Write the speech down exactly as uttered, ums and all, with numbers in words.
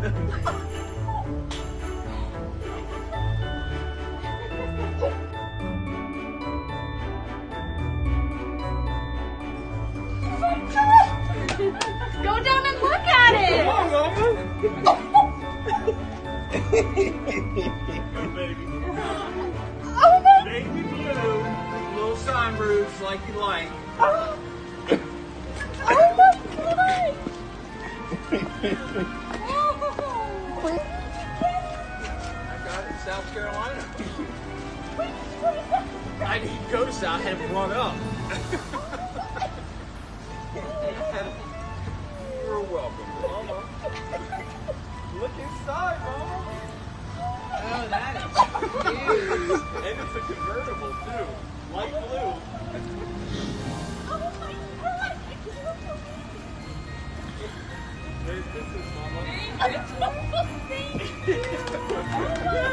Go down and look at it! Come on, Mama! Go, baby. Oh my! Baby blue. Little sign roots like you like. Oh, oh my God! I got it in South Carolina. I didn't go to South, I had it brought up. You're welcome, Mama. Look inside, Mama. Oh, that is cute. And it's a convertible, too. Light blue. Oh my God! Merry Christmas, Mama. Thank you.